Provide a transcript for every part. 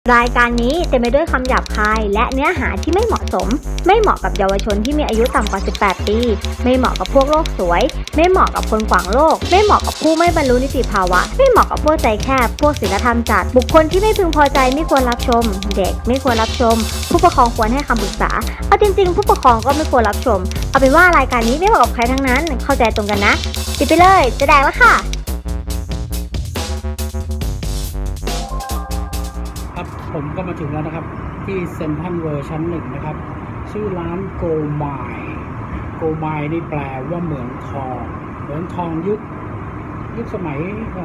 รายการนี้เต็มไปด้วยคำหยาบคายและเนื้อหาที่ไม่เหมาะสมไม่เหมาะกับเยาวชนที่มีอายุต่ำกว่า 18 ปีไม่เหมาะกับพวกโลกสวยไม่เหมาะกับคนขวางโลกไม่เหมาะกับผู้ไม่บรรลุนิติภาวะไม่เหมาะกับพวกใจแคบพวกศีลธรรมจัดบุคคลที่ไม่พึงพอใจไม่ควรรับชมเด็กไม่ควรรับชมผู้ปกครองควรให้คำปรึกษาเอาจริงๆผู้ปกครองก็ไม่ควรรับชมเอาเป็นว่ารายการนี้ไม่เหมาะกับใครทั้งนั้นเข้าใจตรงกันนะปิดไปเลยจะแดกแล้วค่ะครับผมก็มาถึงแล้วนะครับที่เซ็นทรัลเวิลด์ชั้นหนึ่งนะครับชื่อร้านโกไมนี่แปลว่าเหมืองทองยุคสมัย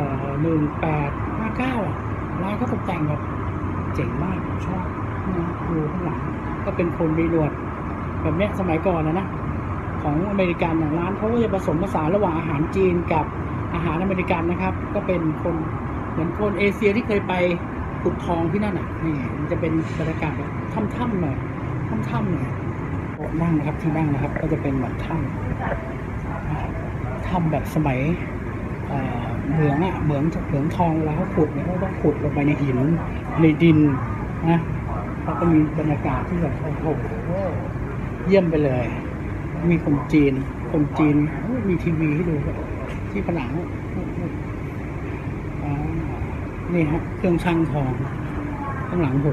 1859ร้านก็ตกแต่งแบบเจ๋งมากชอบนะดูข้างหลังก็เป็นคนมีหนวดแบบเนี้ยสมัยก่อนนะของอเมริกันร้านเขาก็จะผสมผสานระหว่างอาหารจีนกับอาหารอเมริกันนะครับก็เป็นคนเหมือนคนเอเชียที่เคยไปขุดทองที่นั่นนี่มันจะเป็นบรรยากาศแบบถ้ำหน่อยถ้ำหน่อยนั่งนะครับที่นั่งนะครับก็จะเป็นเหมือนถ้ำแบบสมัยเหมืองทองแล้วเขาขุดเนี่ยเขาต้องขุดลงไปในหินในดินนะแล้วก็มีบรรยากาศที่แบบโอ้โหเยี่ยมไปเลยมีคนจีนมีทีวีให้ดูที่ผนังนี่ฮะเครื่องชั่งทองข้างหลังผม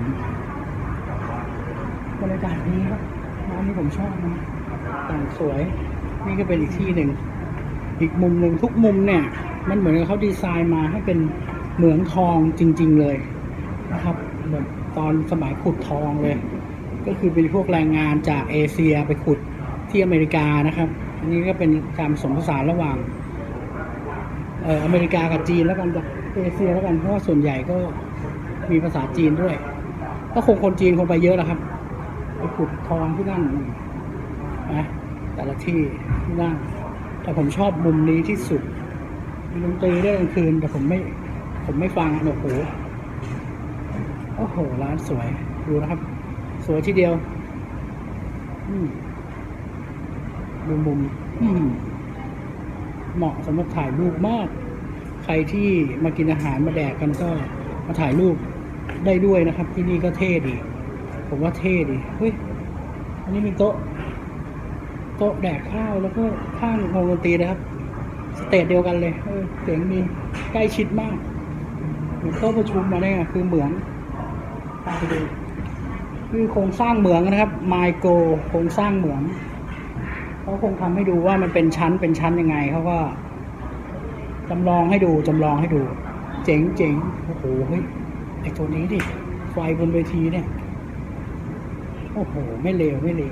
บรรยากาศนี้ครับร้านนี้ผมชอบนะแต่งสวยนี่ก็เป็นอีกที่หนึ่งอีกมุมหนึ่งทุกมุมเนี่ยมันเหมือนกับเขาดีไซน์มาให้เป็นเหมืองทองจริงๆเลยนะครับแบบตอนสมัยขุดทองเลยก็คือเป็นพวกแรงงานจากเอเชียไปขุดที่อเมริกานะครับอันนี้ก็เป็นการผสมผสานระหว่างอเมริกากับจีนแล้วกันจากเอเชียแล้วกันเพราะว่าส่วนใหญ่ก็มีภาษาจีนด้วยก็คนจีนคงไปเยอะแล้วครับไปขุดทองที่นั่นนะแต่ละที่นั่นแต่ผมชอบมุมนี้ที่สุดมีดนตรีได้กลางคืนแต่ผมไม่ฟังโอ้โหร้านสวยดูนะครับสวยทีเดียวดูมุมเหมาะสำหรับถ่ายรูปมากใครที่มากินอาหารมาแดกกันก็มาถ่ายรูปได้ด้วยนะครับที่นี่ก็เท่ดีผมว่าเท่ดีเฮ้ยอันนี้มีโต๊ะแดกข้าวแล้วก็ข้างวงดนตรีนะครับสเตจเดียวกันเลยเสียงมีใกล้ชิดมากเหมือนโต๊ะประชุมมาเนี่ยคือเหมืองตามไปดูคือโครงสร้างเหมืองนะครับไมโกโครงสร้างเหมืองเขาคงทำให้ดูว่ามันเป็นชั้นยังไงเขาก็จำลองให้ดูเจ๋งโอ้โหเฮ้ยไอตัวนี้ดิไฟบนเวทีเนี่ยโอ้โหไม่เลว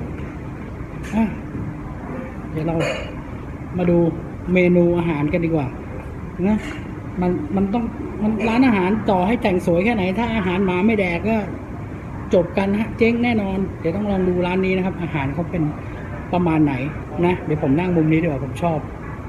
เดี๋ยวเรามาดูเมนูอาหารกันดีกว่านะมันร้านอาหารต่อให้แต่งสวยแค่ไหนถ้าอาหารหมาไม่แดกก็จบกันฮะเจ๊งแน่นอนเดี๋ยวต้องลองดูร้านนี้นะครับอาหารเขาเป็นประมาณไหนนะเดี๋ยวผมนั่งมุมนี้ดีกว่าผมชอบ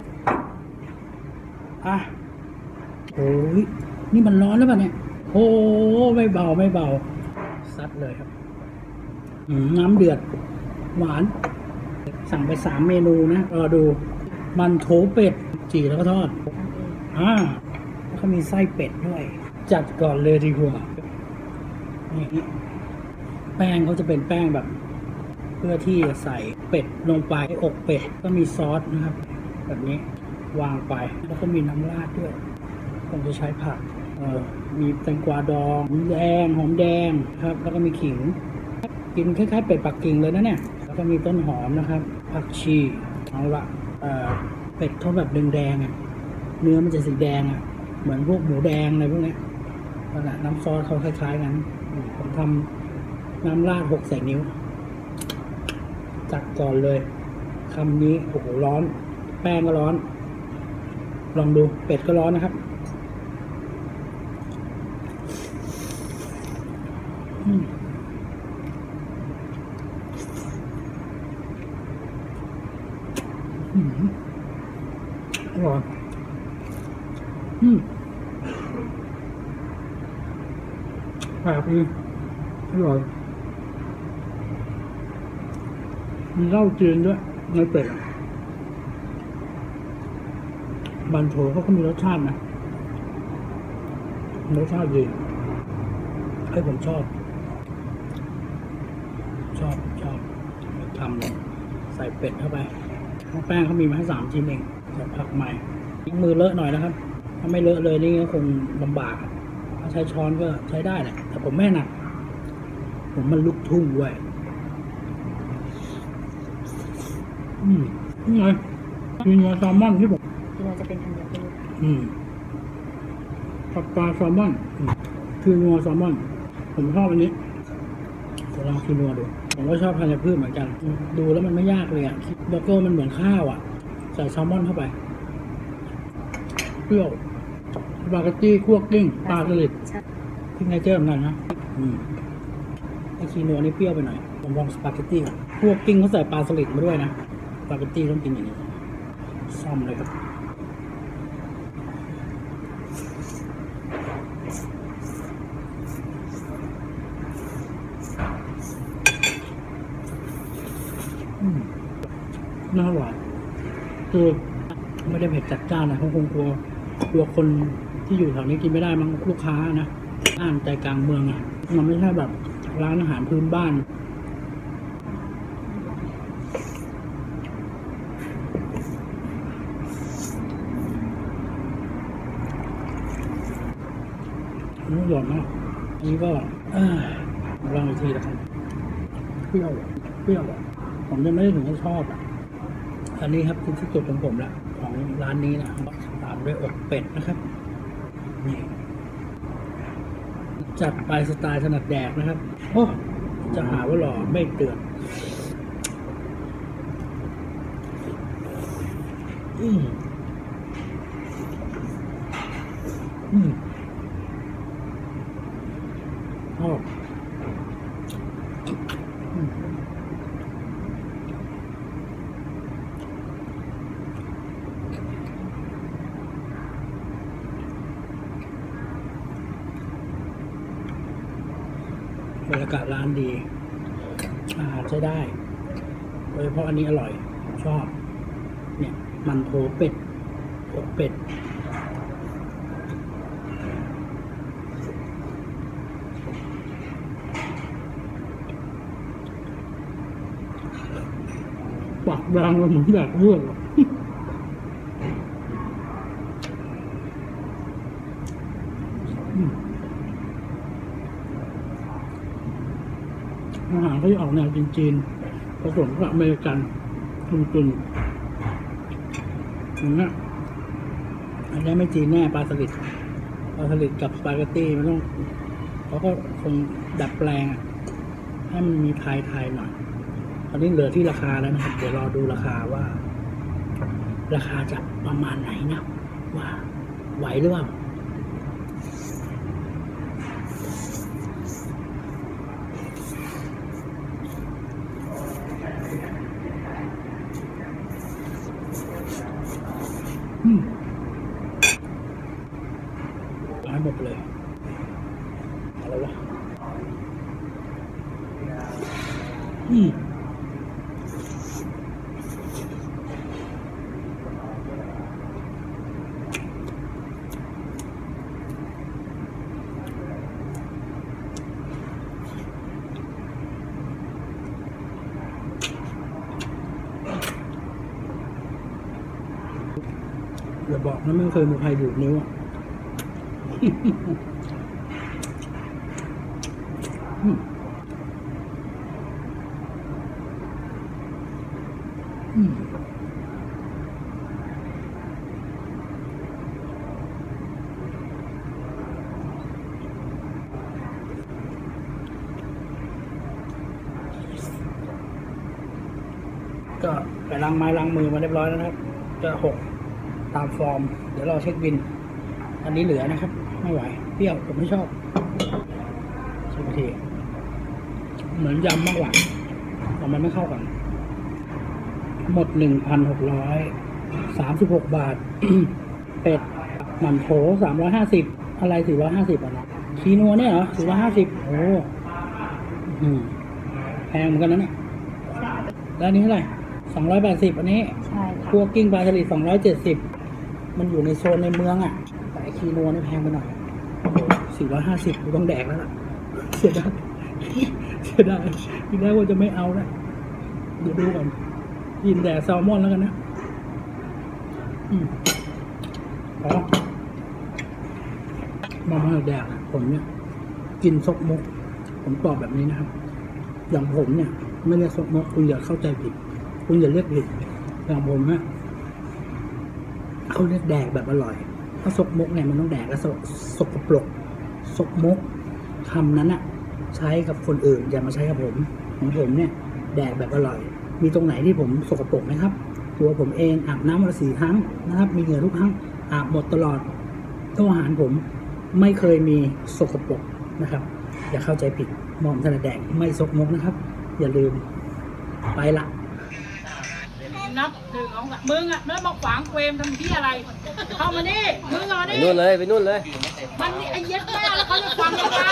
โอ้ยนี่มันร้อนแล้วป่ะเนี่ยโอ้ไม่เบาซัดเลยครับน้ำเดือดหวานสั่งไป3 เมนูนะรอดูมันโถเป็ดจี่แล้วก็ทอดแล้วก็มีไส้เป็ดด้วยจัดก่อนเลยดีกว่านี่แป้งเขาจะเป็นแป้งแบบเพื่อที่จะใส่เป็ดลงไปอกเป็ดก็มีซอสนะครับแบบนี้วางไปแล้วก็มีน้ำราดด้วยผมจะใช้ผักมีแตงกวาดองหอมแดงครับแล้วก็มีขิงกินคล้ายๆเป็ดปักกิ่งเลยนะเนี่ยแล้วก็มีต้นหอมนะครับผักชีเอาละเป็ดเขาแบบแดงเนื้อมันจะสีแดงเหมือนพวกหมูแดงอะไรพวกนี้น้ำซอสเขาคล้ายๆกันผมทำน้ำราด6 ใส่นิ้วจัดก่อนเลยคำนี้โอ้โหร้อนแป้งก็ร้อนลองดูเป็ดก็ร้อนนะครับอร่อยแบบนี้อร่อยมีเหล้าจีนด้วยในเป็ดบันโถเขาก็มีรสชาตินะรสชาติดีผมชอบทำเลยใส่เป็ดเข้าไปแป้งเขามีมาให้3 ชิ้นเองจะผักใหม่มือเลอะหน่อยนะครับถ้าไม่เลอะเลยนี่ก็คงลำบากถ้าใช้ช้อนก็ใช้ได้แหละแต่ผมไม่หนักผมมันลุกทุ่งด้วยนี่ไงมีเนื้อแซลมอนที่ผมที่เราจะเป็นธัญพืชผักปลาแซลมอนคือนัวแซลมอนผมชอบอันนี้จะลองคือนัวดูผมก็ชอบธัญพืชเหมือนกันดูแล้วมันไม่ยากเลยอ่ะเบอร์เกอร์มันเหมือนข้าวอ่ะใส่แซลมอนเข้าไปเปรี้ยวสปาเกตตี้คั่วกลิ้งปลาสลิดซิกเนเจอร์เหมือนกันนะไอคีนัวนี่เปรี้ยวไปหน่อยผมลองสปาเกตตี้คั่วกลิ้งเขาใส่ปลาสลิดมาด้วยนะสปาเกตตี้ต้องกินอย่างนี้ซ่อมเลยครับน่าหวานคือไม่ได้เผ็ดจัดจ้านนะเขาคงกลัวคนที่อยู่แถวนี้กินไม่ได้มั้งลูกค้านะอ่านใจกลางเมืองอ่ะมันไม่ใช่แบบร้านอาหารพื้นบ้านนี่หวานมากอันนี้ก็ลองอีกทีละกันเปรี้ยวผมยังไม่ได้ถึงกับชอบอ่ะอันนี้ครับคือที่สุดของผมละของร้านนี้นะตามด้วยอกเป็ดนะครับนี่จัดไปสไตล์ถนัดแดกนะครับโอ้จะหาว่าหล่อไม่เตือนชอบบรรยากาศร้านดีอาหารใช้ได้โดยเฉพาะอันนี้อร่อยชอบเนี่ยมันโถเป็ดอกเป็ดปากแดงเหมือนอยากเลือดอาหารเขาจะออกแนวจีนๆผสมกับอเมริกันตุนๆอย่างเงี้ยอันนี้ไม่จีนแน่ปลาสลิดกับสปาเกตตี้มันต้องเขาก็คงดัดแปลงให้มันมีไทยหน่อยตอนนี้เหลือที่ราคาแล้วนะครับเดี๋ยวรอดูราคาว่าราคาจะประมาณไหนนะว่าไหวหรือเปล่าให้หมดเลยอะไรวะอย่าบอกนะไม่เคยมีใครดูดนิ้วอ่ะก็ไปล้างไม้ล้างมือมาเรียบร้อยแล้วนะครับจะ6ตามฟอร์มเดี๋ยวรอเช็คบินอันนี้เหลือนะครับไม่ไหวเปรี้ยวผมไม่ชอบใช่ไหมทีเหมือนยำมากกว่าแต่มันไม่เข้ากันหมด 1,636 บาท เป็ดหมั่นโถ350อะไร450อ่ะนะคีนัวเนี่ยเหรอ450โอ้แพงเหมือนกันนะเนี่ยแล้วนี้เท่าไหร่280อันนี้ใช่คั่วกิ้งปลาสลิด270มันอยู่ในโซนในเมืองอ่ะแต่คีนัวนี่แพงไปหน่อย450กูต้องแดกแล้วล่ะเสียดายเสียดายทีแรกว่าจะไม่เอาแล้วเดี๋ยวดูก่อนกินแต่แซลมอนแล้วกันนะอ๋อมาแดกผมเนี่ยกินซกมกผมตอบแบบนี้นะครับอย่างผมเนี่ยไม่เรียกซกมกคุณอย่าเข้าใจผิดคุณอย่าเรียกผิดอย่างผมเนี่ยเขาเรียกแดกแบบอร่อยถ้าซกมกเนี่ยมันต้องแดกแล้วสกปรกซกมกคำนั้นอะใช้กับคนอื่นอย่ามาใช้กับผมของผมเนี่ยแดกแบบอร่อยมีตรงไหนที่ผมสกปรกไหมครับตัวผมเองอาบน้ำวันละ4 ครั้งนะครับมีเหงื่อทุกครั้งอาบหมดตลอดตัวอาหารผมไม่เคยมีสกปรกนะครับอย่าเข้าใจผิดหม่อมถนัดแดกไม่ซกมกนะครับอย่าลืมไปละนับถึงของมึงอ่ะแล้วมาขวางเฟรมทำที่อะไรเข้ามานี่มึงเอามาไปนี่นู่นเลยไปนู่นเลยมันนี่ไอ้เย็ดแม่แล้วเขาจะฟังยังไง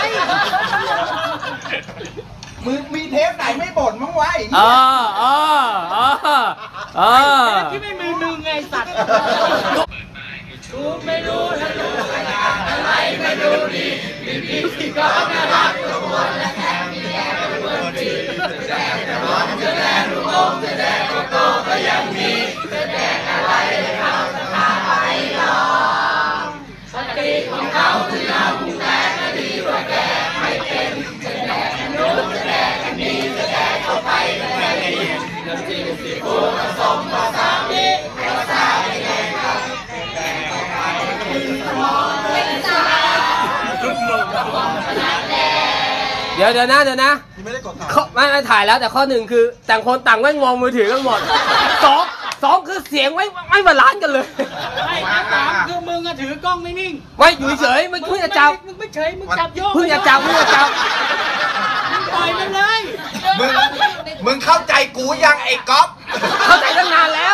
มึงมีเทปไหนไม่บ่นมั้งวะไอ้อ๋เหี้อย อ๋อที่ไม่มีมึงไงสัตว์กูไม่รู้นะรู้อะไรไม่รู้ดีมีที่ก็น่ารักทุกคนและแถมมีแย่เป็นคนดีแดกแต่ร้อนจะแดกลูกอมจะแดกโตก็ยังมีจะแดกอะไรเขาจะพาไปลองสติของเขาที่เราผู้แดกก็ดีกว่าแกไม่เป็นจะแดกกันนู้นจะแดกกันนี้จะแดกเข้าไปก็แดกอีกน้ำจิ้มซีฟู้ดผสมภาษาดีภาษาไม่แดกครับแดกเข้าไปมองเป็นสาเดี๋ยวนะไม่ได้กดถ่ายไม่ถ่ายแล้วแต่ข้อหนึ่งคือต่างคนต่างไม่มองมือถือกันหมดสองคือเสียงไม่บาลานซ์กันเลยไม่สามคือมึงอะถือกล้องไม่นิ่งไม่อยู่เฉยมึงเพิ่งจะจับมึงไม่เฉยมึงจับโยกเพิ่งจะจับมึงปล่อยมันเลยมึงเข้าใจกูยังไอ้ก๊อฟเข้าใจตั้งนานแล้ว